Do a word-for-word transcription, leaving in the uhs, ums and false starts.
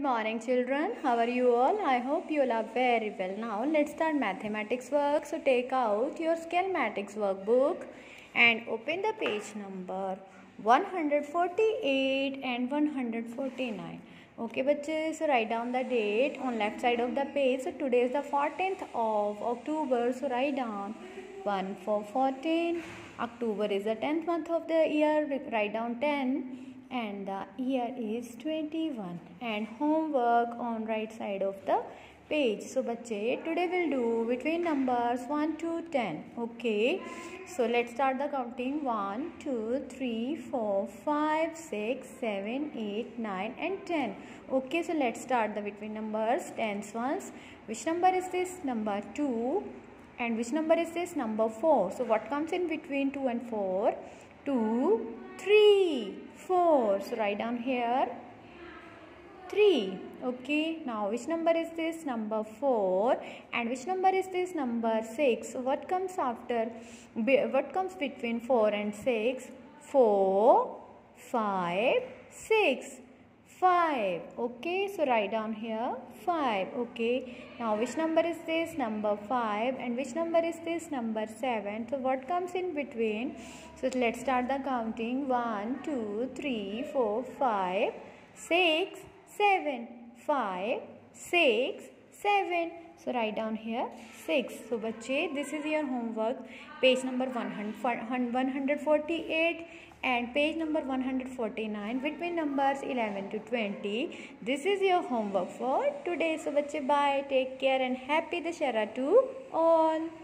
morning children. How are you all? I hope you all are very well. Now let's start mathematics work. So take out your Scalmatics workbook and open the page number one hundred forty-eight and one hundred forty-nine. Okay बच्चे, so write down the date on left side of the page. So today is the fourteenth of October. So write down one for fourteen. October is the tenth month of the year. Write down ten. And the year is twenty-one, and homework on right side of the page. So बच्चे, today we'll do between numbers one to ten. Okay, so let's start the counting. One, two, three, four, five, six, seven, eight, nine, and ten. Okay, so let's start the between numbers. Tens ones. Which number is this? Number two. And which number is this? Number four. So what comes in between two and four? Two, three, four. So write down here three. Okay, now which number is this? Number four. And which number is this? Number six. So what comes after, what comes between four and six? Four, five, six. five. Okay, so write down here five. Okay, now which number is this? Number five. And which number is this? Number seven. So what comes in between? So let's start the counting. One, two, three, four, five, six, seven. Five, six, seven. So write down here six. So बच्चे, this is your homework. Page number one hundred forty-eight and page number one hundred forty-nine between numbers eleven to twenty. This is your homework for today. So बच्चे, bye, take care and happy Dashera to all.